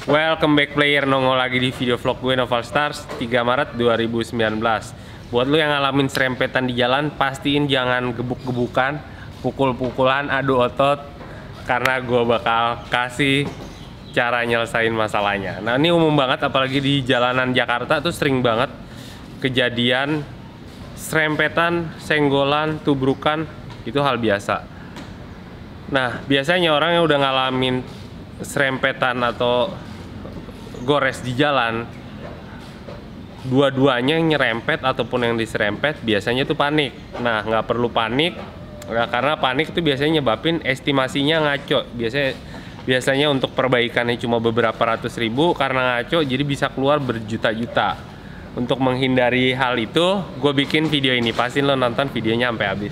Welcome back player, nongol lagi di video vlog gue Noval Stars 3 Maret 2019. Buat lu yang ngalamin serempetan di jalan, pastiin jangan gebuk-gebukan, pukul-pukulan, adu otot, karena gue bakal kasih cara nyelesain masalahnya. Nah ini umum banget, apalagi di jalanan Jakarta tuh sering banget kejadian serempetan, senggolan, tubrukan, itu hal biasa. Nah biasanya orang yang udah ngalamin serempetan atau gores di jalan, dua-duanya yang nyerempet ataupun yang diserempet biasanya tuh panik. Nah nggak perlu panik, karena panik itu biasanya nyebabin estimasinya ngaco. Biasanya untuk perbaikannya cuma beberapa ratus ribu, karena ngaco jadi bisa keluar berjuta-juta. Untuk menghindari hal itu, gue bikin video ini. Pastiin lo nonton videonya sampai habis.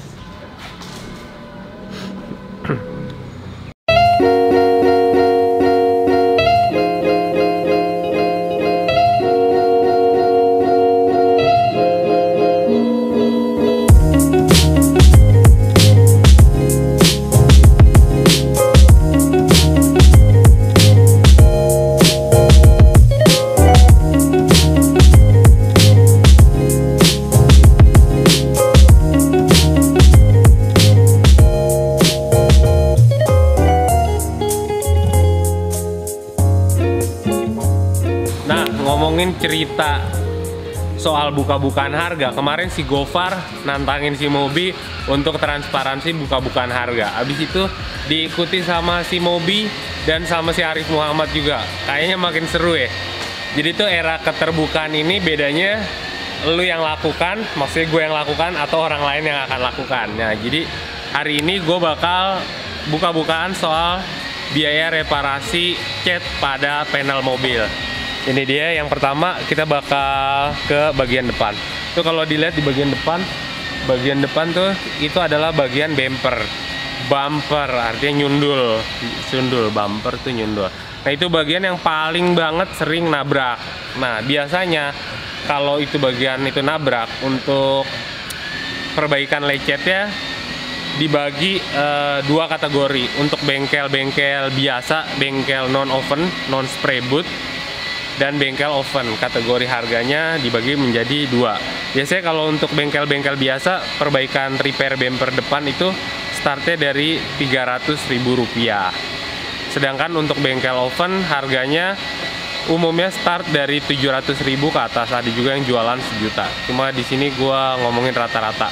Ngomongin cerita soal buka-bukaan harga, kemarin si Gofar nantangin si Mobi untuk transparansi buka-bukaan harga. Abis itu diikuti sama si Mobi dan sama si Arif Muhammad juga. Kayaknya makin seru ya. Jadi tuh era keterbukaan ini bedanya lu yang lakukan, maksudnya gue yang lakukan atau orang lain yang akan lakukan. Nah jadi hari ini gue bakal buka-bukaan soal biaya reparasi cat pada panel mobil. Ini dia yang pertama, kita bakal ke bagian depan. Tuh kalau dilihat di bagian depan tuh itu adalah bagian bumper. Bumper artinya nyundul, bumper tuh nyundul. Nah itu bagian yang paling banget sering nabrak. Nah biasanya kalau itu bagian itu nabrak, untuk perbaikan lecetnya dibagi dua kategori. Untuk bengkel-bengkel biasa, bengkel non-oven, non-spray boot, dan bengkel oven. Kategori harganya dibagi menjadi dua. Biasanya kalau untuk bengkel-bengkel biasa, perbaikan repair bumper depan itu startnya dari Rp300.000. Sedangkan untuk bengkel oven harganya umumnya start dari Rp700.000 ke atas. Ada juga yang jualan sejuta. Cuma di sini gua ngomongin rata-rata.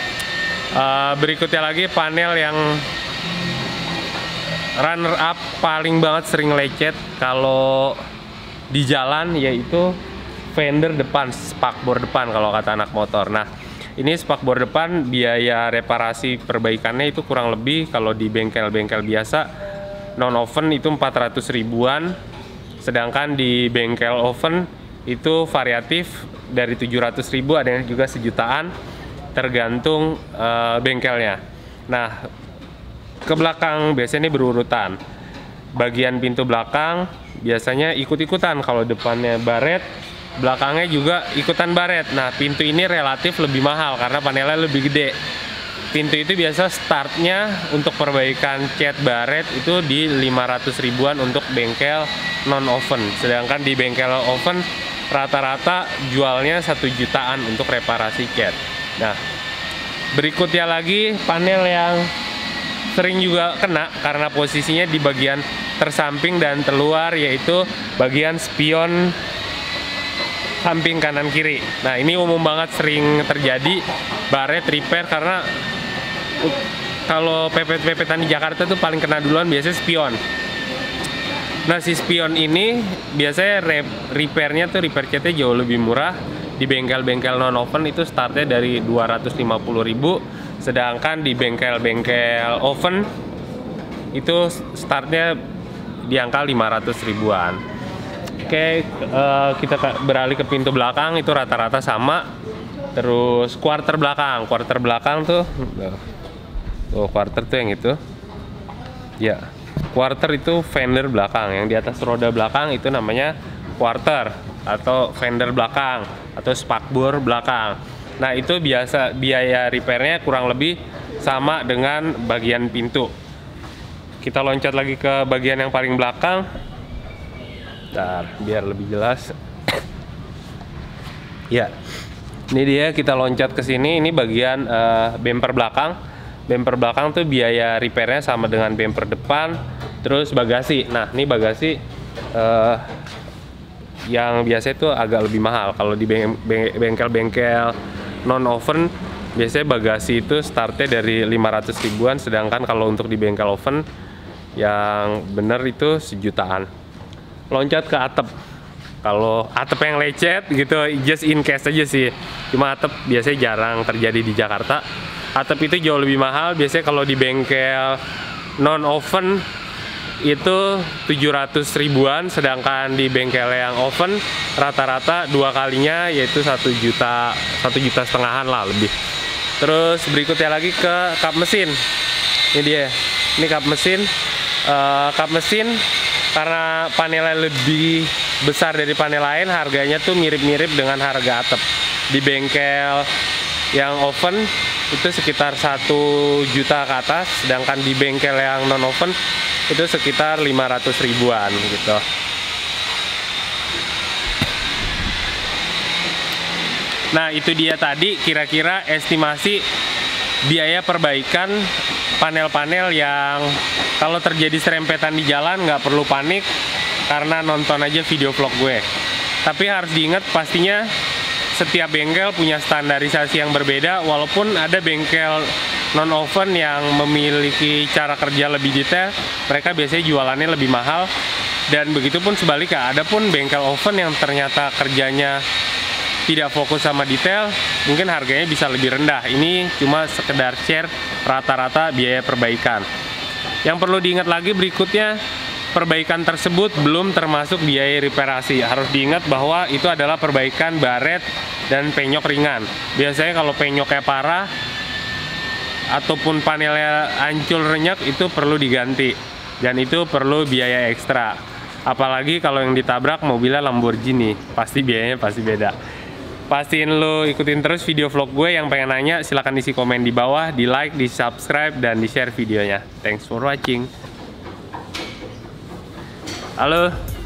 Berikutnya lagi panel yang runner up paling banget sering lecet kalau di jalan, yaitu fender depan, spakbor depan kalau kata anak motor. Nah ini spakbor depan biaya reparasi perbaikannya itu kurang lebih kalau di bengkel-bengkel biasa non oven itu 400 ribuan, sedangkan di bengkel oven itu variatif dari 700 ribu, ada yang juga sejutaan, tergantung bengkelnya. Nah ke belakang biasanya ini berurutan. Bagian pintu belakang biasanya ikut-ikutan, kalau depannya baret, belakangnya juga ikutan baret. Nah pintu ini relatif lebih mahal karena panelnya lebih gede. Pintu itu biasa startnya untuk perbaikan cat baret itu di 500 ribuan untuk bengkel non oven, sedangkan di bengkel oven rata-rata jualnya 1 jutaan untuk reparasi cat. Nah berikutnya lagi panel yang sering juga kena karena posisinya di bagian tersamping dan terluar, yaitu bagian spion samping kanan kiri. Nah ini umum banget sering terjadi baret repair, karena kalau pepet-pepetan di Jakarta tuh paling kena duluan biasanya spion. Nah si spion ini biasanya repairnya tuh repair catnya jauh lebih murah. Di bengkel-bengkel non oven itu startnya dari 250 ribu, sedangkan di bengkel-bengkel oven itu startnya di angka 500 ribuan. Oke, kita beralih ke pintu belakang, itu rata-rata sama. Terus quarter belakang tuh quarter tuh yang itu ya, quarter itu fender belakang, yang di atas roda belakang itu namanya quarter atau fender belakang atau spakbor belakang. Nah itu biasa biaya repairnya kurang lebih sama dengan bagian pintu. Kita loncat lagi ke bagian yang paling belakang. Bentar, biar lebih jelas. Ya, ini dia, kita loncat ke sini. Ini bagian bumper belakang. Bumper belakang tuh biaya repairnya sama dengan bumper depan. Terus bagasi. Nah, ini bagasi yang biasa itu agak lebih mahal. Kalau di bengkel-bengkel non oven, biasanya bagasi itu startnya dari 500 ribuan. Sedangkan kalau untuk di bengkel oven yang bener itu sejutaan. Loncat ke atap. Kalau atap yang lecet gitu, just in case aja sih. Cuma atap biasanya jarang terjadi di Jakarta. Atap itu jauh lebih mahal. Biasanya kalau di bengkel non oven itu 700 ribuan, sedangkan di bengkel yang oven rata-rata 2 kalinya yaitu 1 juta, 1,5 jutaan lah lebih. Terus berikutnya lagi ke kap mesin. Ini dia, ini kap mesin. Kap mesin karena panelnya lebih besar dari panel lain, harganya tuh mirip-mirip dengan harga atap. Di bengkel yang oven itu sekitar 1 juta ke atas, sedangkan di bengkel yang non oven itu sekitar 500 ribuan gitu. Nah, itu dia tadi kira-kira estimasi biaya perbaikan panel-panel yang kalau terjadi serempetan di jalan nggak perlu panik karena nonton aja video vlog gue. Tapi harus diingat pastinya setiap bengkel punya standarisasi yang berbeda, walaupun ada bengkel non oven yang memiliki cara kerja lebih detail, mereka biasanya jualannya lebih mahal. Dan begitupun sebaliknya, ada pun bengkel oven yang ternyata kerjanya tidak fokus sama detail, mungkin harganya bisa lebih rendah. Ini cuma sekedar share rata-rata biaya perbaikan. Yang perlu diingat lagi berikutnya, perbaikan tersebut belum termasuk biaya reparasi. Harus diingat bahwa itu adalah perbaikan baret dan penyok ringan. Biasanya kalau penyoknya parah ataupun panelnya hancur renyek, itu perlu diganti, dan itu perlu biaya ekstra. Apalagi kalau yang ditabrak mobilnya Lamborghini, pasti biayanya pasti beda. Pastiin lo ikutin terus video vlog gue. Yang pengen nanya silahkan isi komen di bawah, di like, di subscribe, dan di share videonya. Thanks for watching. Halo.